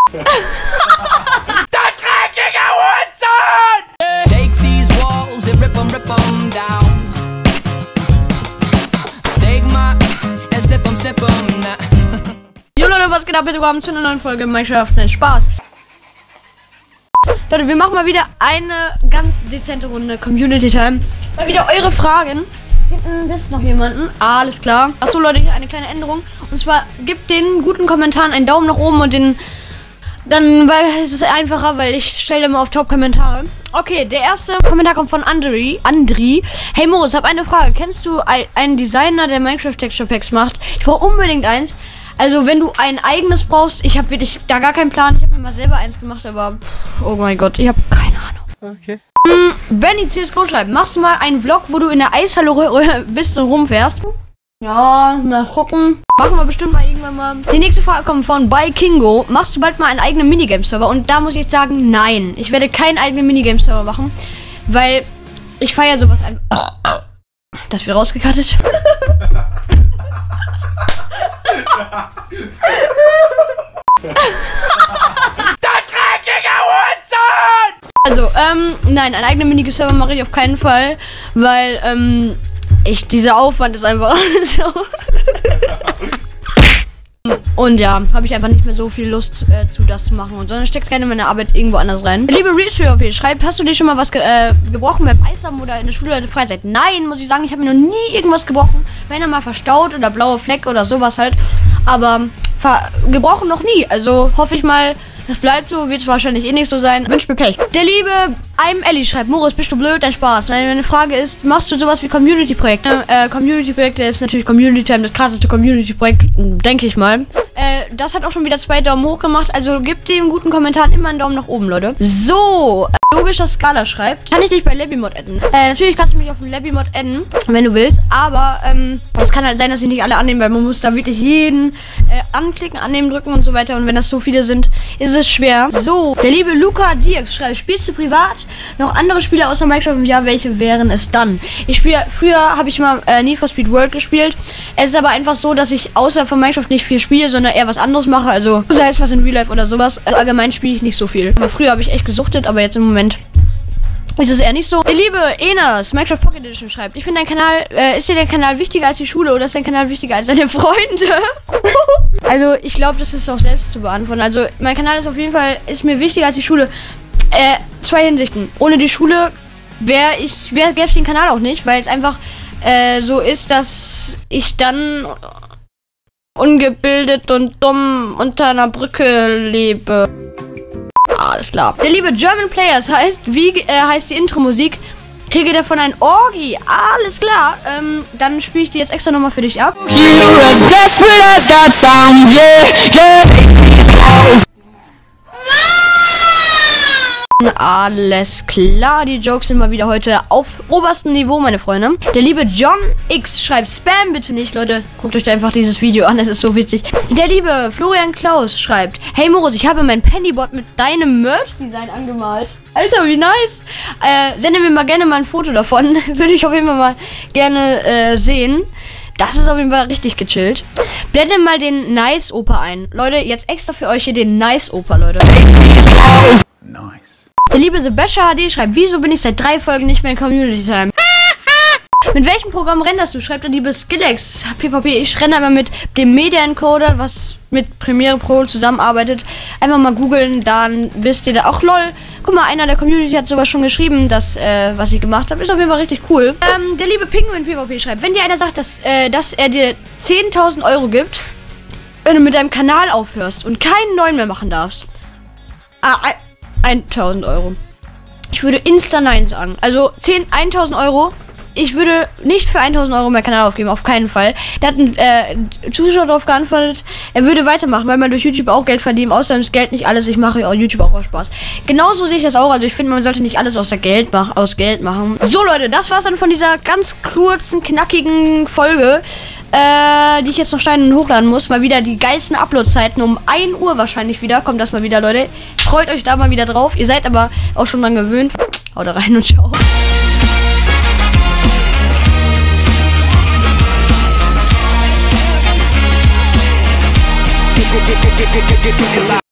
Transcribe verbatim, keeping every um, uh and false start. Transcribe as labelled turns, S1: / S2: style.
S1: Der dreckige Hurensohn!
S2: Take these walls and rip them, rip them down. Take my and slip them, slip them now.
S3: Jo Leute, was geht ab? Bitte willkommen zu einer neuen Folge Minecraft. Nein, Spaß. Leute, wir machen mal wieder eine ganz dezente Runde Community Time. Mal wieder eure Fragen. Hinten sitzt noch jemanden. Alles klar. Achso Leute, hier eine kleine Änderung. Und zwar gebt den guten Kommentaren einen Daumen nach oben und den... Dann weil es ist einfacher, weil ich stelle immer auf Top-Kommentare. Okay, der erste Kommentar kommt von Andri. Andri. Hey Moritz, hab eine Frage. Kennst du einen Designer, der Minecraft Texture Packs macht? Ich brauche unbedingt eins. Also wenn du ein eigenes brauchst, ich habe wirklich da gar keinen Plan. Ich habe mir mal selber eins gemacht, aber pff, oh mein Gott, ich habe keine Ahnung.
S1: Okay.
S3: Hm, Benny C S G O schreibt, machst du mal einen Vlog, wo du in der Eishalle bist und rumfährst? Ja, mal gucken. Machen wir bestimmt mal irgendwann mal. Die nächste Frage kommt von bei Kingo. Machst du bald mal einen eigenen Minigame-Server? Und da muss ich jetzt sagen, nein. Ich werde keinen eigenen Minigame-Server machen, weil ich feiere sowas ein. Das wird rausgekattet.
S1: Der dreckige Hurensohn!
S3: Also, ähm, nein, einen eigenen Minigame-Server mache ich auf keinen Fall, weil, ähm, ich, dieser Aufwand ist einfach so. Und ja, habe ich einfach nicht mehr so viel Lust äh, zu das zu machen. Und sondern steckt gerne meine Arbeit irgendwo anders rein. Liebe Reach schreibt, hast du dir schon mal was ge äh, gebrochen beim Eislaufen oder in der Schule oder der Freizeit? Nein, muss ich sagen, ich habe mir noch nie irgendwas gebrochen. Wenn er mal verstaut oder blaue Fleck oder sowas halt. Aber gebrochen noch nie. Also hoffe ich mal, das bleibt so. Wird es wahrscheinlich eh nicht so sein. Wünscht mir Pech. Der liebe I'm Ellie schreibt, Moritz, bist du blöd? Dein Spaß. Meine Frage ist, machst du sowas wie Community-Projekte? Äh, Community-Projekte ist natürlich Community Time, das krasseste Community-Projekt, denke ich mal. Äh, das hat auch schon wieder zwei Daumen hoch gemacht. Also gebt dem guten Kommentaren immer einen Daumen nach oben, Leute. So, äh, logischer Skala schreibt, kann ich dich bei Labbymod adden? Äh, natürlich kannst du mich auf dem Labbymod adden, wenn du willst. Aber, ähm, es kann halt sein, dass ich nicht alle annehmen, weil man muss da wirklich jeden äh, anklicken, annehmen, drücken und so weiter. Und wenn das so viele sind, ist es schwer. So, der liebe Luca Dirks schreibt, spielst du privat noch andere Spiele außer Minecraft? Und ja, welche wären es dann? Ich spiele, früher habe ich mal äh, Need for Speed World gespielt. Es ist aber einfach so, dass ich außer von Minecraft nicht viel spiele, sondern eher was anderes mache. Also sei es was in Real Life oder sowas. Also allgemein spiele ich nicht so viel. Aber früher habe ich echt gesuchtet, aber jetzt im Moment ist es eher nicht so. Der liebe Enas, Minecraft Pocket Edition schreibt, ich finde dein Kanal, äh, ist dir dein Kanal wichtiger als die Schule oder ist dein Kanal wichtiger als deine Freunde? Also ich glaube, das ist auch selbst zu beantworten. Also mein Kanal ist auf jeden Fall, ist mir wichtiger als die Schule. Äh, zwei Hinsichten. Ohne die Schule wäre ich, wäre, gäbe es den Kanal auch nicht, weil es einfach äh, so ist, dass ich dann ungebildet und dumm unter einer Brücke lebe. Alles klar. Der liebe German Players heißt, wie äh, heißt die Intro-Musik? Kriege davon ein Orgi. Alles klar. Ähm, dann spiele ich die jetzt extra nochmal für dich ab. Alles klar, die Jokes sind mal wieder heute auf oberstem Niveau, meine Freunde. Der liebe John X schreibt, Spam bitte nicht, Leute. Guckt euch einfach dieses Video an, es ist so witzig. Der liebe Florian Klaus schreibt, hey Moritz, ich habe mein Pennybot mit deinem Merch-Design angemalt. Alter, wie nice. Äh, sende mir mal gerne mal ein Foto davon. Würde ich auf jeden Fall mal gerne äh, sehen. Das ist auf jeden Fall richtig gechillt. Blendet mal den Nice-Opa ein. Leute, jetzt extra für euch hier den Nice-Opa, Leute.
S1: Nice.
S3: Der liebe The Basher H D schreibt, wieso bin ich seit drei Folgen nicht mehr in Community Time? Mit welchem Programm renderst du? Schreibt der liebe Skillex. P V P, ich renne aber mit dem Media Encoder, was mit Premiere Pro zusammenarbeitet. Einfach mal googeln, dann wisst ihr da auch, lol. Guck mal, einer der Community hat sogar schon geschrieben, dass, äh, was ich gemacht habe. Ist auf jeden Fall richtig cool. Ähm, der liebe Pinguin P V P schreibt, wenn dir einer sagt, dass, äh, dass er dir zehntausend Euro gibt, wenn du mit deinem Kanal aufhörst und keinen neuen mehr machen darfst. Ah, tausend Euro. Ich würde insta nein sagen. Also zehn, tausend Euro. Ich würde nicht für tausend Euro meinen Kanal aufgeben, auf keinen Fall. Da hat ein äh, Zuschauer darauf geantwortet, er würde weitermachen, weil man durch YouTube auch Geld verdient. Außerdem ist Geld nicht alles. Ich mache auch YouTube auch aus Spaß. Genauso sehe ich das auch. Also ich finde, man sollte nicht alles aus, der Geld mach, aus Geld machen. So Leute, das war's dann von dieser ganz kurzen, knackigen Folge, äh, die ich jetzt noch schneiden und hochladen muss. Mal wieder die geilsten Upload-Zeiten. Um ein Uhr wahrscheinlich wieder kommt das mal wieder, Leute. Freut euch da mal wieder drauf. Ihr seid aber auch schon dran gewöhnt. Haut rein und ciao.
S1: Get, get, get, get, get, get, get, get, get,